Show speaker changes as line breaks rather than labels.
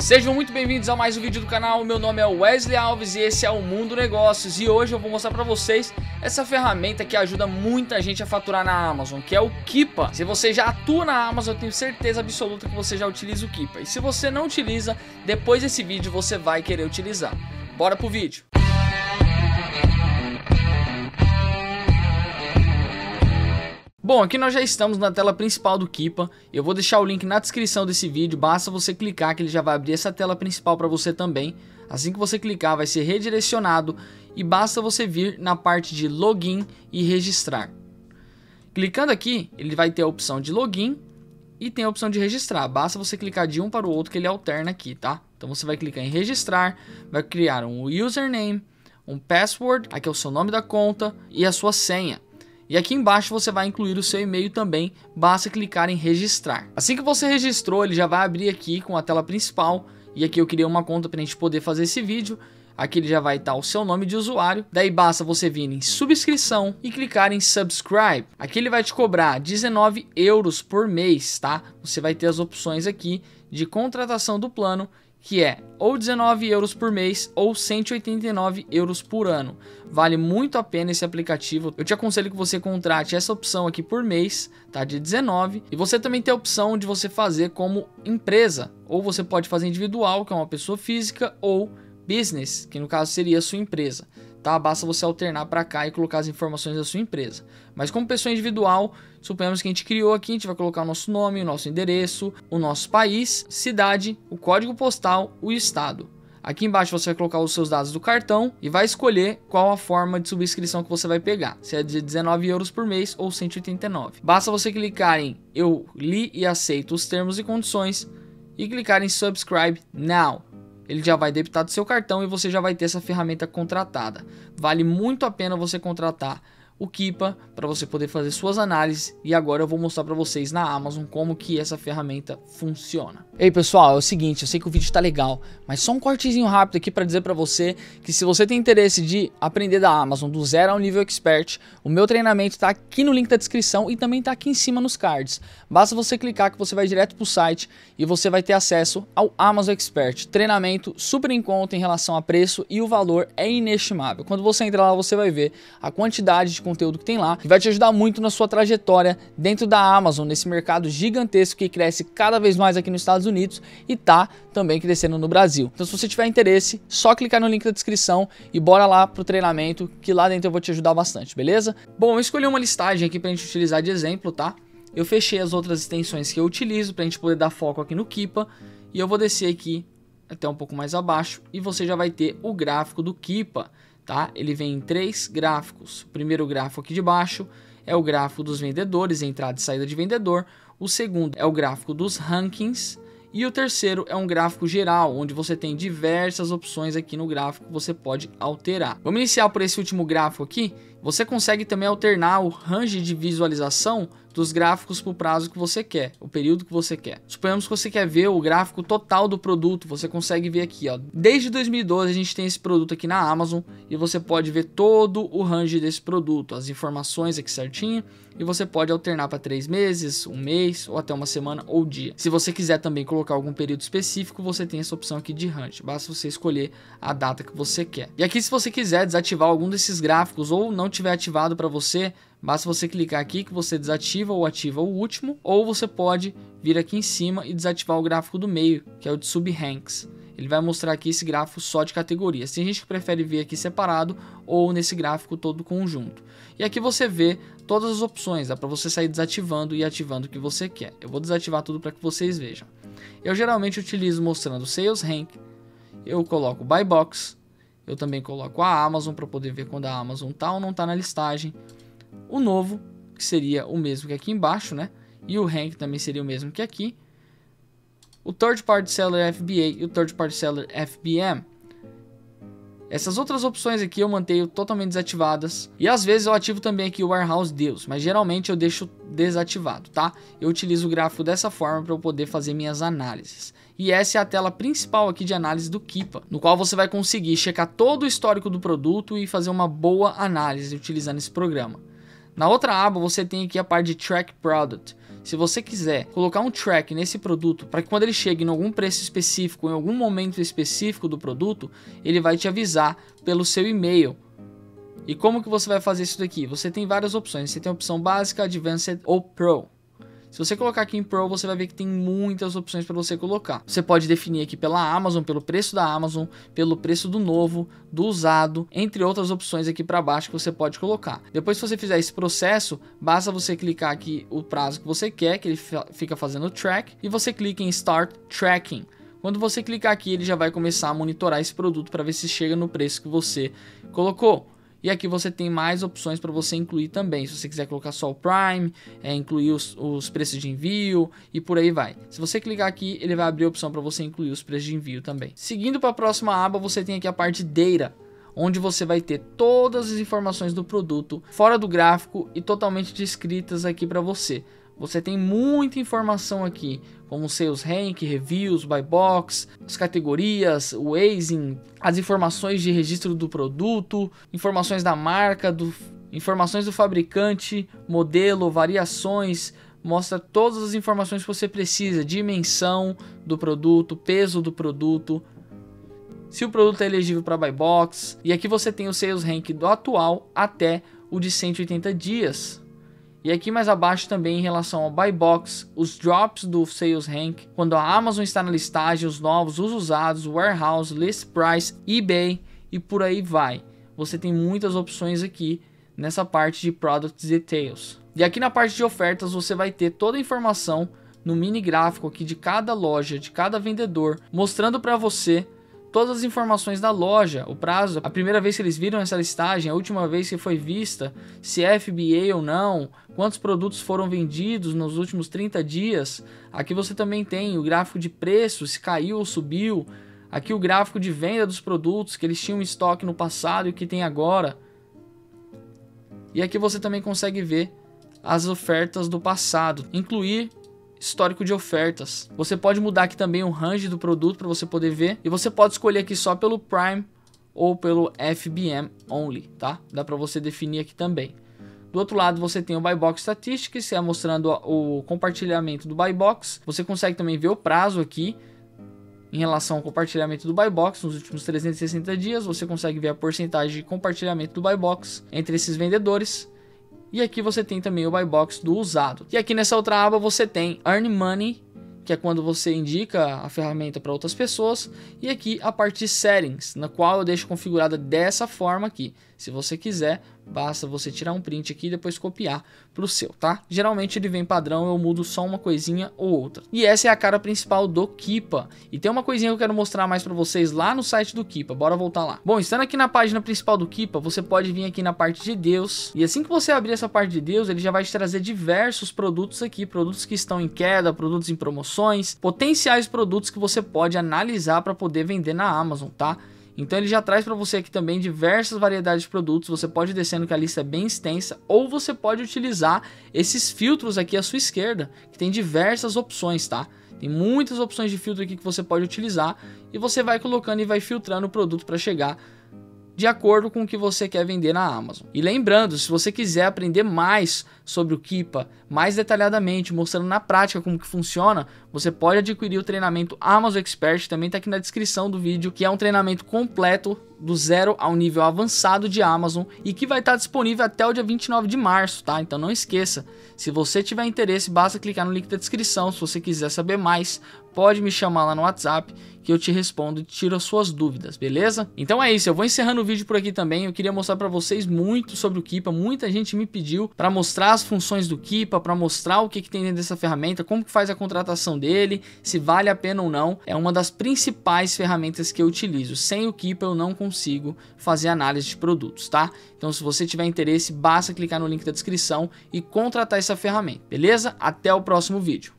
Sejam muito bem-vindos a mais um vídeo do canal. Meu nome é Wesley Alves e esse é o Mundo Negócios. E hoje eu vou mostrar pra vocês essa ferramenta que ajuda muita gente a faturar na Amazon, que é o Keepa. Se você já atua na Amazon, eu tenho certeza absoluta que você já utiliza o Keepa. E se você não utiliza, depois desse vídeo você vai querer utilizar. Bora pro vídeo. Bom, aqui nós já estamos na tela principal do Keepa. Eu vou deixar o link na descrição desse vídeo, basta você clicar que ele já vai abrir essa tela principal para você também. Assim que você clicar vai ser redirecionado e basta você vir na parte de login e registrar. Clicando aqui, ele vai ter a opção de login e tem a opção de registrar. Basta você clicar de um para o outro que ele alterna aqui, tá? Então você vai clicar em registrar, vai criar um username, um password, aqui é o seu nome da conta e a sua senha. E aqui embaixo você vai incluir o seu e-mail também, basta clicar em registrar. Assim que você registrou, ele já vai abrir aqui com a tela principal. E aqui eu criei uma conta para a gente poder fazer esse vídeo. Aqui ele já vai estar o seu nome de usuário. Daí basta você vir em subscrição e clicar em subscribe. Aqui ele vai te cobrar 19 euros por mês, tá? Você vai ter as opções aqui de contratação do plano, que é ou 19 euros por mês ou 189 euros por ano. Vale muito a pena esse aplicativo. Eu te aconselho que você contrate essa opção aqui por mês, tá? De 19. E você também tem a opção de você fazer como empresa. Ou você pode fazer individual, que é uma pessoa física, ou business, que no caso seria a sua empresa. Tá? Basta você alternar para cá e colocar as informações da sua empresa. Mas como pessoa individual, suponhamos que a gente criou aqui, a gente vai colocar o nosso nome, o nosso endereço, o nosso país, cidade, o código postal, o estado. Aqui embaixo você vai colocar os seus dados do cartão e vai escolher qual a forma de subscrição que você vai pegar. Se é de 19 euros por mês ou 189. Basta você clicar em eu li e aceito os termos e condições e clicar em subscribe now. Ele já vai debitar do seu cartão e você já vai ter essa ferramenta contratada. Vale muito a pena você contratar o Keepa para você poder fazer suas análises. E agora eu vou mostrar para vocês na Amazon como que essa ferramenta funciona. Ei pessoal, é o seguinte, eu sei que o vídeo tá legal, mas só um cortezinho rápido aqui para dizer para você que se você tem interesse de aprender da Amazon do zero ao nível expert, o meu treinamento tá aqui no link da descrição e também tá aqui em cima nos cards. Basta você clicar que você vai direto pro site e você vai ter acesso ao Amazon Expert. Treinamento super em conta em relação a preço e o valor é inestimável. Quando você entrar lá você vai ver a quantidade de conteúdo que tem lá e vai te ajudar muito na sua trajetória dentro da Amazon, nesse mercado gigantesco que cresce cada vez mais aqui nos Estados Unidos e tá também crescendo no Brasil. Então se você tiver interesse, só clicar no link da descrição e bora lá pro treinamento que lá dentro eu vou te ajudar bastante, beleza? Bom, eu escolhi uma listagem aqui pra gente utilizar de exemplo, tá? Eu fechei as outras extensões que eu utilizo pra gente poder dar foco aqui no Keepa e eu vou descer aqui até um pouco mais abaixo e você já vai ter o gráfico do Keepa. Tá? Ele vem em 3 gráficos. O primeiro gráfico aqui de baixo é o gráfico dos vendedores, entrada e saída de vendedor. O segundo é o gráfico dos rankings. E o terceiro é um gráfico geral, onde você tem diversas opções aqui no gráfico que você pode alterar. Vamos iniciar por esse último gráfico aqui. Você consegue também alternar o range de visualização dos gráficos para o prazo que você quer, o período que você quer. Suponhamos que você quer ver o gráfico total do produto, você consegue ver aqui, ó. Desde 2012 a gente tem esse produto aqui na Amazon e você pode ver todo o range desse produto, as informações aqui certinho, e você pode alternar para 3 meses, um mês ou até uma semana ou dia. Se você quiser também colocar algum período específico, você tem essa opção aqui de range, basta você escolher a data que você quer. E aqui se você quiser desativar algum desses gráficos ou não tiver ativado para você, basta você clicar aqui que você desativa ou ativa o último, ou você pode vir aqui em cima e desativar o gráfico do meio, que é o de sub-ranks. Ele vai mostrar aqui esse gráfico só de categorias. Tem gente que prefere ver aqui separado ou nesse gráfico todo conjunto. E aqui você vê todas as opções, dá para você sair desativando e ativando o que você quer. Eu vou desativar tudo para que vocês vejam. Eu geralmente utilizo mostrando Sales Rank, eu coloco Buy Box, eu também coloco a Amazon para poder ver quando a Amazon tá ou não tá na listagem. O novo, que seria o mesmo que aqui embaixo, né? E o rank também seria o mesmo que aqui. O Third Party Seller FBA e o Third Party Seller FBM. Essas outras opções aqui eu mantenho totalmente desativadas. E às vezes eu ativo também aqui o Warehouse Deals, mas geralmente eu deixo desativado, tá? Eu utilizo o gráfico dessa forma para eu poder fazer minhas análises. E essa é a tela principal aqui de análise do Keepa, no qual você vai conseguir checar todo o histórico do produto e fazer uma boa análise utilizando esse programa. Na outra aba você tem aqui a parte de Track Product. Se você quiser colocar um track nesse produto para que quando ele chegue em algum preço específico, em algum momento específico do produto, ele vai te avisar pelo seu e-mail. E como que você vai fazer isso daqui? Você tem várias opções. Você tem a opção básica, Advanced ou Pro. Se você colocar aqui em Pro, você vai ver que tem muitas opções para você colocar. Você pode definir aqui pela Amazon, pelo preço da Amazon, pelo preço do novo, do usado, entre outras opções aqui para baixo que você pode colocar. Depois, se você fizer esse processo, basta você clicar aqui o prazo que você quer, que ele fica fazendo o track, e você clica em Start Tracking. Quando você clicar aqui, ele já vai começar a monitorar esse produto para ver se chega no preço que você colocou. E aqui você tem mais opções para você incluir também. Se você quiser colocar só o Prime, incluir os preços de envio e por aí vai. Se você clicar aqui, ele vai abrir a opção para você incluir os preços de envio também. Seguindo para a próxima aba, você tem aqui a parte de Data, onde você vai ter todas as informações do produto fora do gráfico e totalmente descritas aqui para você. Você tem muita informação aqui, como Sales Rank, Reviews, Buy Box, as categorias, o Asing, as informações de registro do produto, informações da marca, informações do fabricante, modelo, variações, mostra todas as informações que você precisa, dimensão do produto, peso do produto, se o produto é elegível para Buy Box, e aqui você tem o Sales Rank do atual até o de 180 dias. E aqui mais abaixo também em relação ao Buy Box, os drops do Sales Rank, quando a Amazon está na listagem, os novos, os usados, Warehouse, List Price, eBay e por aí vai. Você tem muitas opções aqui nessa parte de Product Details. E aqui na parte de ofertas você vai ter toda a informação no mini gráfico aqui de cada loja, de cada vendedor, mostrando para você todas as informações da loja, o prazo, a primeira vez que eles viram essa listagem, a última vez que foi vista, se é FBA ou não, quantos produtos foram vendidos nos últimos 30 dias. Aqui você também tem o gráfico de preço, se caiu ou subiu. Aqui o gráfico de venda dos produtos que eles tinham em estoque no passado e o que tem agora. E aqui você também consegue ver as ofertas do passado, incluir histórico de ofertas. Você pode mudar aqui também o range do produto para você poder ver. E você pode escolher aqui só pelo Prime ou pelo FBM Only, tá? Dá para você definir aqui também. Do outro lado você tem o Buy Box Statistics, que é mostrando o compartilhamento do Buy Box. Você consegue também ver o prazo aqui em relação ao compartilhamento do Buy Box nos últimos 360 dias. Você consegue ver a porcentagem de compartilhamento do Buy Box entre esses vendedores. E aqui você tem também o Buy Box do usado. E aqui nessa outra aba você tem Earn Money, que é quando você indica a ferramenta para outras pessoas. E aqui a parte de Settings, na qual eu deixo configurada dessa forma aqui. Se você quiser, basta você tirar um print aqui e depois copiar para o seu, tá? Geralmente ele vem padrão, eu mudo só uma coisinha ou outra. E essa é a cara principal do Keepa. E tem uma coisinha que eu quero mostrar mais para vocês lá no site do Keepa. Bora voltar lá. Bom, estando aqui na página principal do Keepa, você pode vir aqui na parte de Deus. E assim que você abrir essa parte de Deus, ele já vai te trazer diversos produtos aqui. Produtos que estão em queda, produtos em promoções, potenciais produtos que você pode analisar para poder vender na Amazon, tá? Então ele já traz para você aqui também diversas variedades de produtos. Você pode ir descendo que a lista é bem extensa, ou você pode utilizar esses filtros aqui à sua esquerda, que tem diversas opções, tá? Tem muitas opções de filtro aqui que você pode utilizar e você vai colocando e vai filtrando o produto para chegar de acordo com o que você quer vender na Amazon. E lembrando, se você quiser aprender mais sobre o Keepa, mais detalhadamente, mostrando na prática como que funciona, você pode adquirir o treinamento Amazon Expert, também está aqui na descrição do vídeo, que é um treinamento completo do zero ao nível avançado de Amazon e que vai estar disponível até o dia 29 de março, tá? Então não esqueça, se você tiver interesse, basta clicar no link da descrição. Se você quiser saber mais, pode me chamar lá no WhatsApp que eu te respondo e tiro as suas dúvidas, beleza? Então é isso, eu vou encerrando o vídeo por aqui também. Eu queria mostrar para vocês muito sobre o Keepa. Muita gente me pediu para mostrar as funções do Keepa, para mostrar o que tem dentro dessa ferramenta, como que faz a contratação dele, se vale a pena ou não. É uma das principais ferramentas que eu utilizo. Sem o Keepa eu não consigo fazer análise de produtos, tá? Então se você tiver interesse, basta clicar no link da descrição e contratar essa ferramenta, beleza? Até o próximo vídeo.